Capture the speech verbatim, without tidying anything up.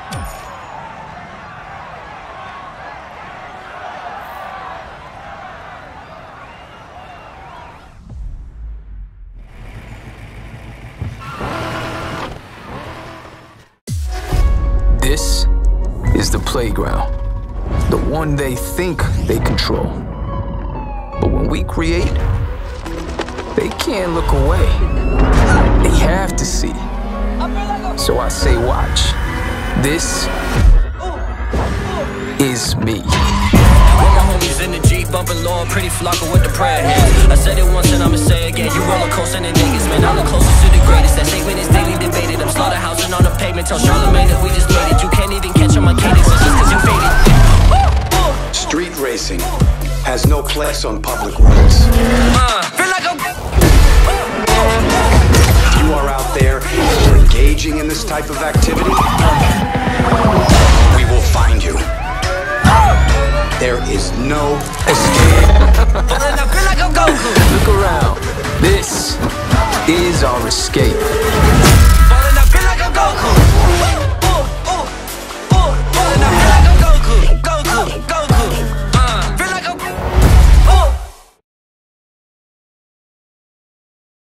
This is the playground, the one they think they control. But when we create, they can't look away. They have to see. So I say watch. This is me. With my homies in the Jeep, bumping low, pretty flocker with the prayer hands. I said it once and I'ma say it again. You roller coaster and niggas, man. I'm the closest to the greatest. That statement is daily debated. I'm slaughterhousing on the pavement. Tell Charlamagne that we just made it. You can't even catch on my cadence. It's just cause you faded. Street racing has no place on public roads. Uh, feel like I'm... If you are out there engaging in this type of activity, we will find you. There is no escape. I feel like I'm Goku. Look around. This is our escape.